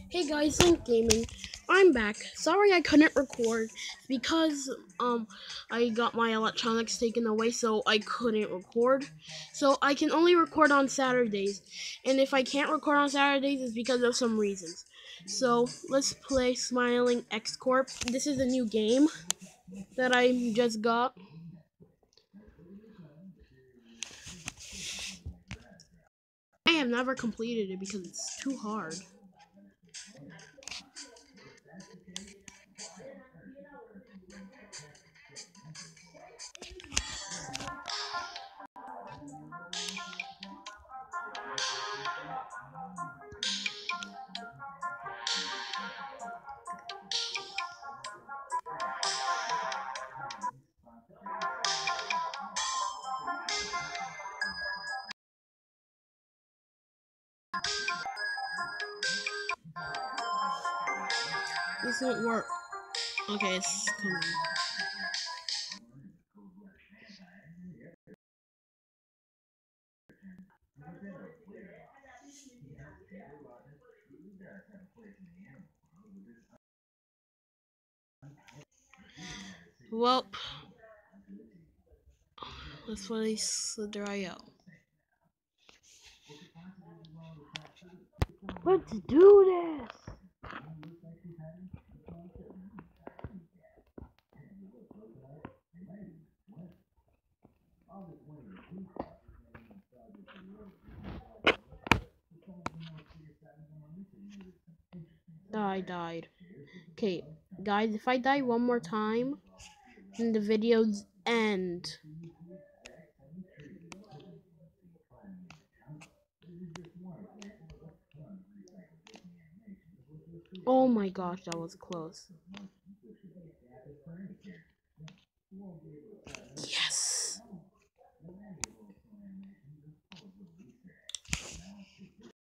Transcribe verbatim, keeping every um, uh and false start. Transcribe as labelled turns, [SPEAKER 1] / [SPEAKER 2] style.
[SPEAKER 1] Hey guys, Link Gaming. I'm back. Sorry I couldn't record because um I got my electronics taken away, so I couldn't record. So I can only record on Saturdays. And if I can't record on Saturdays it's because of some reasons. So let's play Smiling X Corp. This is a new game that I just got. I have never completed it because it's too hard. This won't work. Okay, it's coming. Well, let's place the dry out. Let's do this! I died. Okay, guys, if I die one more time, then the video's end. Oh my gosh, that was close.